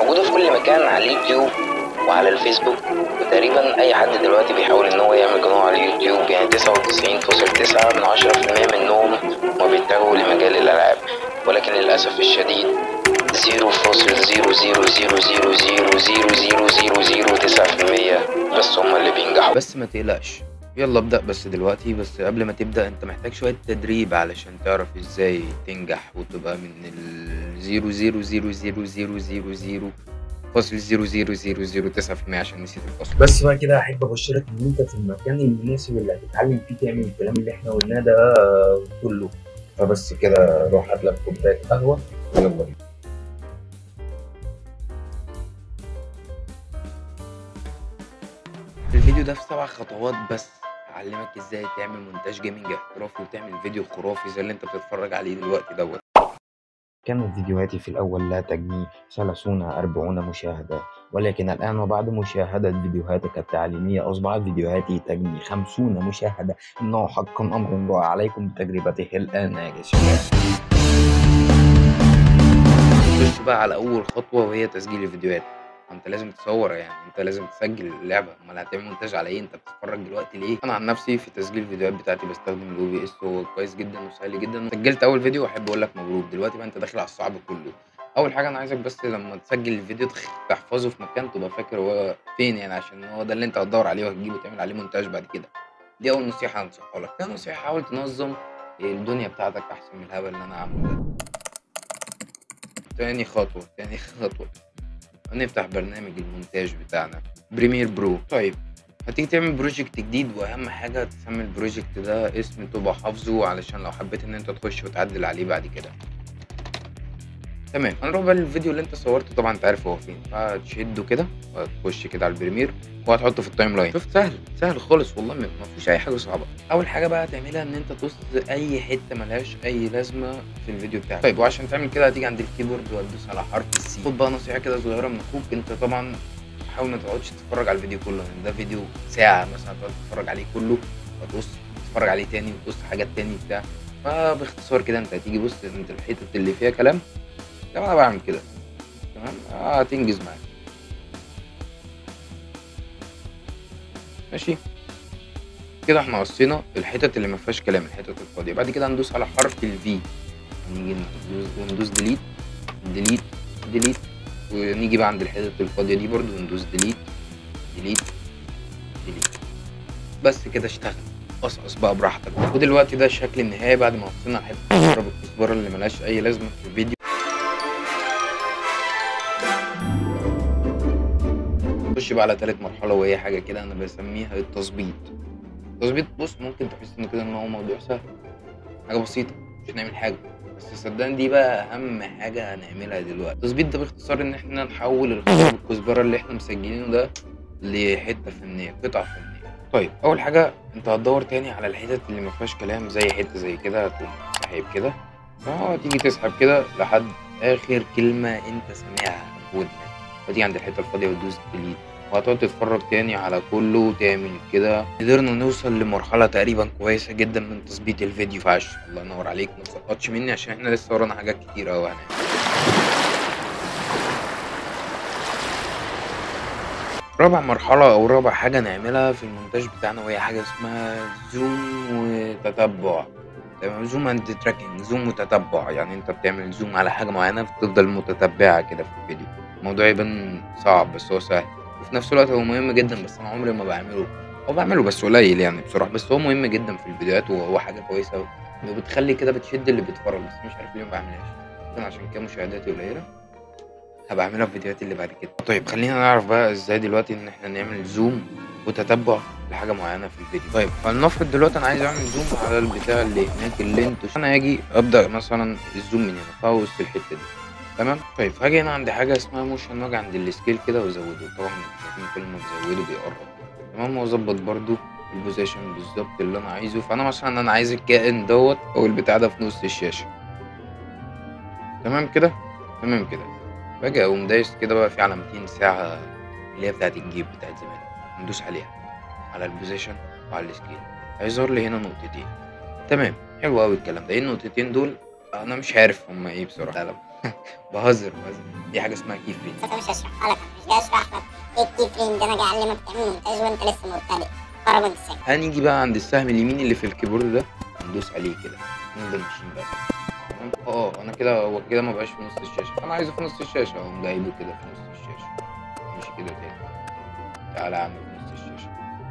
موجودة في كل مكان على اليوتيوب وعلى الفيسبوك، وتقريبا اي حد دلوقتي بيحاول ان هو يعمل قناة على اليوتيوب. يعني 99.9% منهم ما بيتجهوا لمجال الالعاب، ولكن للاسف الشديد 0.000000009% بس هم اللي بينجحوا. بس ما تقلقش، يلا ابدأ بس دلوقتي. بس قبل ما تبدأ انت محتاج شوية تدريب علشان تعرف ازاي تنجح وتبقى من الزيرو زيرو زيرو زيرو زيرو زيرو زيرو فاصل 0.00009% عشان نسيت الفصل. بس بقى كده احب ابشرك ان انت في المكان المناسب اللي هتتعلم فيه تعمل الكلام اللي احنا قلناه ده كله. فبس كده روح هات لك كوبايه قهوه ويلا بينا. الفيديو ده في 7 خطوات بس هعلمك ازاي تعمل مونتاج جيمنج احترافي وتعمل فيديو خرافي زي اللي انت بتتفرج عليه دلوقتي دوت. كانت فيديوهاتي في الأول لا تجني 30-40 مشاهدة، ولكن الآن وبعد مشاهدة فيديوهاتك التعليمية أصبحت فيديوهاتي تجني 50 مشاهدة. إنه حقا أمر رائع، عليكم بتجربته الآن يا شباب. نخش بقى على اول خطوه وهي تسجيل الفيديوهات. انت لازم تصور، يعني انت لازم تسجل اللعبه، امال هتعمل مونتاج على ايه؟ انت بتتفرج دلوقتي ليه؟ انا عن نفسي في تسجيل الفيديوهات بتاعتي بستخدم الاو بي اس، هو كويس جدا وسهل جدا. سجلت اول فيديو واحب اقول لك مبروك. دلوقتي بقى انت داخل على الصعب كله. اول حاجه انا عايزك بس لما تسجل الفيديو تحفظه في مكان تبقى فاكر هو فين، يعني عشان هو ده اللي انت هتدور عليه وهتجيبه تعمل عليه مونتاج بعد كده. دي اول نصيحه هنصحها لك. تاني نصيحه حاول تنظم الدنيا بتاعتك احسن من الهبل اللي انا عامله ده. تاني خطوة هنفتح برنامج المونتاج بتاعنا بريمير برو. طيب هتيجي تعمل بروجكت جديد، واهم حاجة تسمي البروجكت ده اسم تبقى حافظه علشان لو حبيت ان انت تخش وتعدل عليه بعد كده. تمام، هنروح بقى للفيديو اللي انت صورته. طبعا انت عارف هو فين، فهتشده كده وهتخش كده على البريمير وهتحطه في التايم لاين. شفت؟ سهل خالص والله، ما فيهوش اي حاجه صعبه. اول حاجه بقى هتعملها ان انت تقص اي حته ملهاش اي لازمه في الفيديو بتاعك. طيب وعشان تعمل كده هتيجي عند الكيبورد وهتدوس على حرف السي. خد بقى نصيحه كده صغيره من اخوك، انت طبعا حاول ما تقعدش تتفرج على الفيديو كله، لان ده فيديو ساعه مثلا تقعد تتفرج عليه كله وتقص تتفرج عليه تاني وتقص حاجات تاني بتاع. فباختصار كده انت هتيجي بص انت الحتت اللي فيها كلام زي ما انا بعمل كده، تمام؟ هتنجز معاك. ماشي كده احنا قصينا الحتت اللي ما فيهاش كلام، الحتت الفاضيه. بعد كده هندوس على حرف الفي، نيجي وندوس ديليت ديليت ديليت، ونيجي بقى عند الحتت الفاضيه دي برضو وندوس ديليت ديليت ديليت. بس كده اشتغل، قصقص بقى براحتك. ودلوقتي ده الشكل النهائي بعد ما وصلنا على حته الكزبره اللي ملهاش اي لازمه في الفيديو. نخش بقى على تالت مرحلة وهي حاجة كده أنا بسميها التظبيط. التظبيط بص ممكن تحس إن كده إن هو موضوع سهل، حاجة بسيطة مش هنعمل حاجة، بس صدقني دي بقى أهم حاجة هنعملها دلوقتي. التظبيط ده باختصار إن إحنا نحول الخضار بالكزبرة اللي إحنا مسجلينه ده لحتة فنية، قطعة فنية. طيب أول حاجة أنت هتدور تاني على الحتت اللي مفيهاش كلام، زي حتة زي كده هتقوم ساحب كده تيجي تسحب كده لحد آخر كلمة أنت سامعها في ودنك، وتيجي عند الحتة الفاضية وتدوس ديليت، وهتقعد تتفرج تاني على كله وتعمل كده. قدرنا نوصل لمرحلة تقريبا كويسة جدا من تظبيط الفيديو. فعش الله ينور عليك، ما تسقطش مني عشان احنا لسه ورانا حاجات كتير اوي هنعمل. رابع مرحلة أو رابع حاجة نعملها في المونتاج بتاعنا وهي حاجة اسمها زوم وتتبع. تمام، زوم اند تراكنج، زوم وتتبع. يعني انت بتعمل زوم على حاجة معينة بتفضل متتبعة كده في الفيديو. الموضوع يبان صعب بس هو سهل، وفي نفس الوقت هو مهم جدا، بس انا عمري ما بعمله او بعمله بس قليل يعني بصراحة. بس هو مهم جدا في الفيديوهات وهو حاجة كويسة وبتخلي كده بتشد اللي بيتفرج، بس مش عارف ليه ما بعملهاش، ممكن عشان كده مشاهداتي قليلة. هبقى اعملها في فيديوهاتي اللي بعد كده. طيب خلينا نعرف بقى ازاي دلوقتي ان احنا نعمل زوم وتتبع لحاجه معينه في الفيديو. طيب فلنفرض دلوقتي انا عايز اعمل زوم على البتاع اللي هناك اللي انتوا، انا هاجي ابدا مثلا الزوم من هنا فاوز في الحته دي، تمام؟ طيب هاجي هنا عند حاجه اسمها موشن، واجي عند السكيل كده وازوده. طبعا انتوا شايفين كل ما بزوده بيقرب، تمام؟ واظبط برده البوزيشن بالظبط اللي انا عايزه. فانا مثلا انا عايز الكائن دوت او البتاع ده في نص الشاشه، تمام كده؟ تمام كده. باجي اقوم دايس كده بقى في علامتين ساعة اللي هي بتاعت الجيب بتاعت زمان، ندوس عليها على البوزيشن وعلى السكيل، هيظهر لي هنا نقطتين. تمام، حلو قوي الكلام ده. ايه النقطتين دول؟ انا مش عارف هما ايه بصراحة. لا بهزر دي حاجه اسمها كي فريم. بس انا مش هشرحها لك، انا مش جاي اشرح لك ايه الكي فريم ده، انا جاي اعلمك تعمل مونتاج وانت لسه مبتدئ. فرج وانت ساكت. هنيجي بقى عند السهم اليمين اللي في الكيبورد ده، ندوس عليه كده، نفضل ماشيين بقى. تمام. انا كده هو كده ما بقاش في نص الشاشه، انا عايزه في نص الشاشه، اقوم جايبه كده في نص الشاشه. مش كده تاني، تعالى اعمل في نص الشاشه.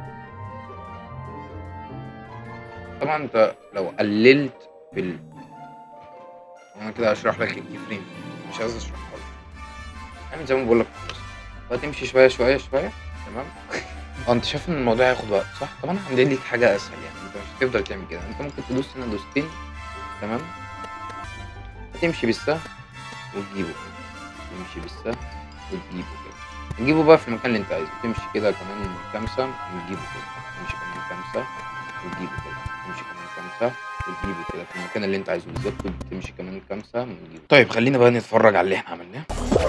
طبعا انت لو قللت في انا كده هشرح لك الكي فريم، مش عايز اشرحها لك، اعمل زي ما بقول لك خلاص، وهتمشي شويه شويه شويه. تمام. انت شايف ان الموضوع هياخد وقت صح؟ طب انا هعمل لك حاجه اسهل، يعني انت مش هتفضل تعمل كده، انت ممكن تدوس هنا دوستين. تمام. هتمشي بالسهم وتجيبه كده، تمشي بالسهم وتجيبه كده، تجيبه بقى في المكان اللي انت عايزه، تمشي كده كمان كام سهم وتجيبه كده، تمشي كمان كام سهم وتجيبه كده، تمشي كمان كام سهم وتجيبه كده في المكان اللي انت عايزه بالظبط، وتمشي كمان كام سهم وتجيبه. طيب خلينا بقى نتفرج على اللي احنا عملناه.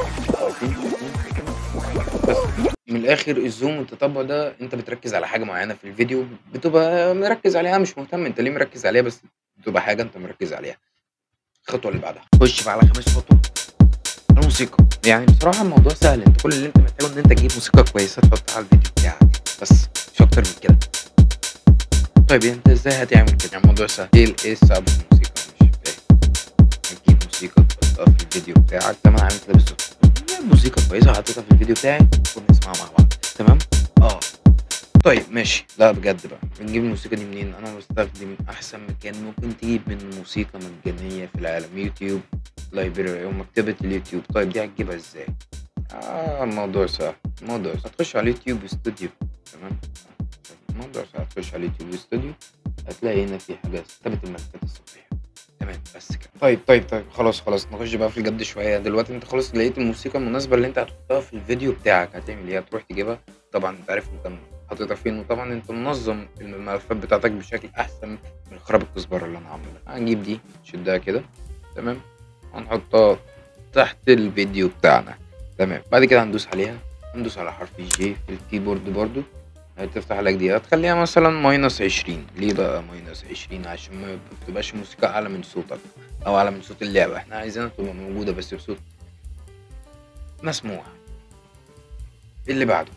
بس من الاخر الزوم والتتبع ده انت بتركز على حاجه معينه في الفيديو، بتبقى مركز عليها، مش مهتم انت ليه مركز عليها، بس بتبقى حاجه انت مركز عليها. الخطوه اللي بعدها خش بقى على 5 خطوات الموسيقى. يعني بصراحه الموضوع سهل، انت كل اللي انت محتاجه ان انت تجيب موسيقى كويسه تحطها على الفيديو بتاعك، بس مش اكتر من كده. طيب انت ازاي هتعمل كده؟ يعني الموضوع سهل. ايه الصعب في الموسيقى؟ مش فاهم. هتجيب موسيقى تحطها في الفيديو بتاعك زي ما انا عامل كده بالظبط، موسيقى كويسه حطيتها في الفيديو بتاعي ونسمعها مع بعض. تمام. طيب ماشي. لا بجد بقى، بنجيب الموسيقى دي منين؟ انا بستخدم احسن مكان ممكن تجيب منه موسيقى مجانيه في العالم، يوتيوب لايبراري او مكتبه اليوتيوب. طيب دي هتجيبها ازاي؟ الموضوع سهل، هتخش على اليوتيوب استوديو. تمام. الموضوع سهل، هتخش على اليوتيوب استوديو، هتلاقي هنا في حاجه ثبت الملفات الصوتيه. تمام بس كده. طيب خلاص نخش بقى في الجد شويه. دلوقتي انت خلاص لقيت الموسيقى المناسبه اللي انت هتحطها في الفيديو بتاعك، هتعمل ايه؟ هتروح تجيبها. طبعا انت عارف انت حاططها فين، وطبعا انت منظم الملفات بتاعتك بشكل احسن من خراب الكزبره اللي انا عامله. هنجيب دي نشدها كده. تمام. هنحطها تحت الفيديو بتاعنا. تمام. بعد كده هندوس عليها، هندوس على حرف جي في الكيبورد برضو، هتفتح لك دي، هتخليها مثلا -20. ليه بقى -20؟ عشان ما تبقاش الموسيقى اعلى من صوتك او اعلى من صوت اللعبه، احنا عايزينها تبقى موجوده بس بصوت مسموع. اللي بعده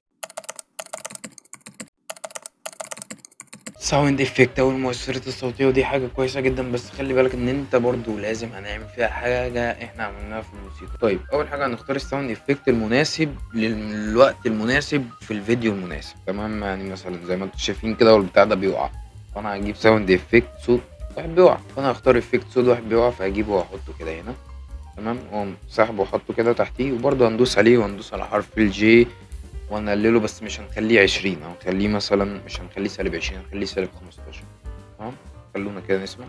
ساوند افكت او المؤثرات الصوتيه، ودي حاجه كويسه جدا، بس خلي بالك ان انت برضو لازم هنعمل فيها حاجه احنا عملناها في الموسيقى. طيب اول حاجه هنختار الساوند افكت المناسب للوقت المناسب في الفيديو المناسب. تمام. يعني مثلا زي ما انتم شايفين كده والبتاع ده بيقع، فانا هجيب ساوند افكت صوت واحد بيقع، فانا هختار افكت صوت واحد بيقع، فهجيبه واحطه كده هنا. تمام. واقوم سحبه واحطه كده تحتيه، وبرضه هندوس عليه وهندوس على حرف الجي وهنقلله، بس مش هنخليه 20، او هنخليه مثلا مش هنخليه -20، هنخليه -15. تمام. خلونا كده نسمع.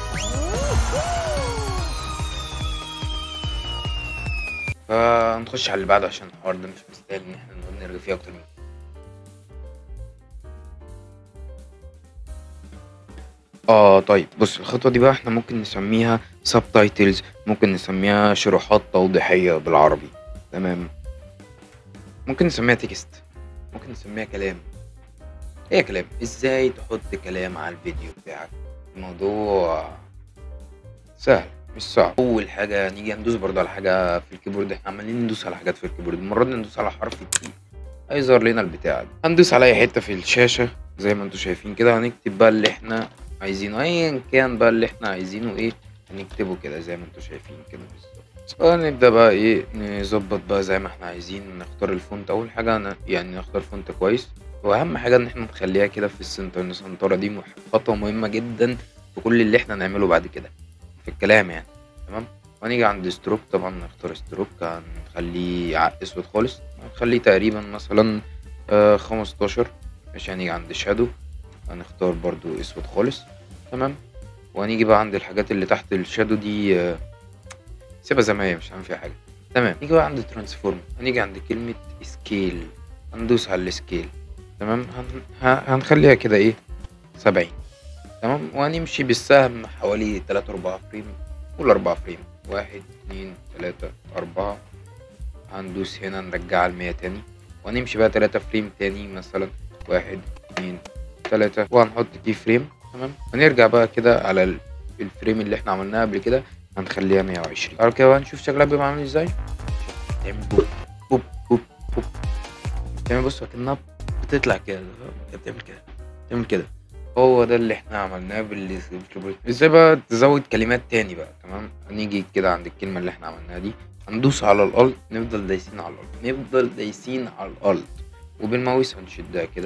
فنخش على اللي بعده عشان الحوار ده مش مستاهل ان احنا نقعد نرغي فيه اكتر من طيب بص، الخطوة دي بقى احنا ممكن نسميها سبتايتلز، ممكن نسميها شروحات توضيحية بالعربي. تمام. ممكن نسميها تكست، ممكن نسميها كلام. هي كلام. ازاي تحط كلام على الفيديو بتاعك؟ الموضوع سهل مش صعب. اول حاجه نيجي ندوس برضه على حاجه في الكيبورد، احنا عمالين ندوس على حاجات في الكيبورد، المره دي ندوس على حرف التي، هيظهر لنا البتاع ده. هندوس على اي حته في الشاشه زي ما انتم شايفين كده، هنكتب بقى اللي احنا عايزينه، ايا كان بقى اللي احنا عايزينه ايه هنكتبه كده زي ما انتم شايفين كده بالظبط. نبدا بقى ايه نظبط بقى زي ما احنا عايزين. نختار الفونت اول حاجه، يعني نختار فونت كويس، واهم حاجه ان احنا نخليها كده في السنتر. السنتره دي خطوه مهمه جدا في كل اللي احنا نعمله بعد كده في الكلام يعني. تمام. وهنيجي عند ستروك، طبعا نختار ستروك هنخليه اسود خالص، هنخليه تقريبا مثلا 15. مش هنيجي عند شادو هنختار برضو اسود خالص. تمام. وهنيجي بقى عند الحاجات اللي تحت الشادو دي سيبها زي ما هي، مش هعمل فيها حاجه. تمام. نيجي بقى عند ترانسفورم، هنيجي عند كلمه سكيل، هندوس على السكيل. تمام. هنخليها كده ايه 70. تمام. وهنمشي بالسهم حوالي 3-4 فريم، قول 4 فريم، 1 2 3 4. هندوس هنا نرجعها ل100 تاني، وهنمشي بقى 3 فريم تاني مثلا 1 2 3، وهنحط كي فريم. تمام. هنرجع بقى كده على الفريم اللي احنا عملناه قبل كده، هنخليها 120. بعد كده هنشوف شكلها بيبقى عامل ازاي. تعمل بوب بوب بوب بوب، تعمل بص اكنها بتطلع كده، بتعمل كده، تعمل كده. هو ده اللي احنا عملناه بالكيبورد. ازاي بقى تزود كلمات تاني بقى؟ تمام، هنيجي كده عند الكلمة اللي احنا عملناها دي، هندوس على الالت، نفضل دايسين على الالت، نفضل دايسين على الالت، وبالماوس هنشدها كده.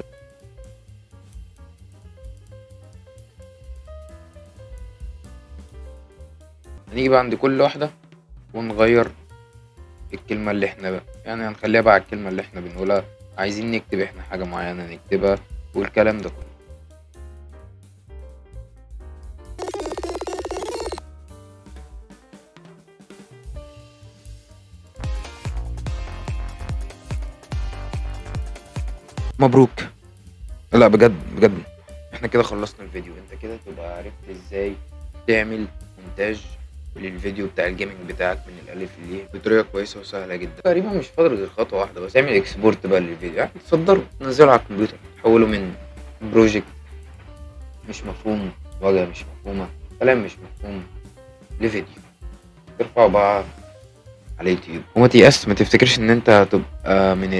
هنيجي بقى عند كل واحدة ونغير الكلمة اللي احنا بقى، يعني هنخليها بقى على الكلمة اللي احنا بنقولها، عايزين نكتب احنا حاجة معينة نكتبها والكلام ده كله. مبروك. لا بجد بجد، احنا كده خلصنا الفيديو. انت كده تبقى عرفت ازاي تعمل مونتاج للفيديو بتاع الجيمنج بتاعك من الالف للياء بطريقه كويسه وسهله جدا. تقريبا مش فاضل غير خطوه واحده بس، تعمل اكسبورت بقى للفيديو، يعني تصدره تنزله على الكمبيوتر، تحوله من بروجكت مش مفهوم، واجهه مش مفهومه، كلام مش مفهوم، لفيديو ترفعه بقى على اليوتيوب. وما تيأس، ما تفتكرش ان انت هتبقى من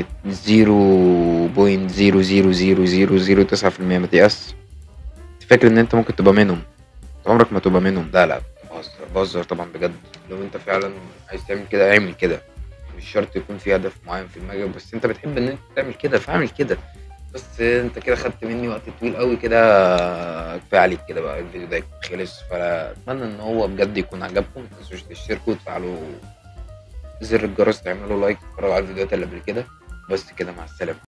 0.0000009%. ما تيأس، فاكر ان انت ممكن تبقى منهم، عمرك ما تبقى منهم. لا لا، بهزر طبعا بجد. لو انت فعلا عايز تعمل كده اعمل كده، مش شرط يكون في هدف معين في دماغك، بس انت بتحب ان انت تعمل كده فاعمل كده. بس انت كده خدت مني وقت طويل قوي كده، كفايه عليك كده بقى، الفيديو ده خلص. فاتمنى ان هو بجد يكون عجبكم. ما تنسوش تشتركوا وتفعلوا زر الجرس، تعملوا لايك، تتفرجوا على الفيديوهات اللي قبل كده. بس كده، مع السلامه.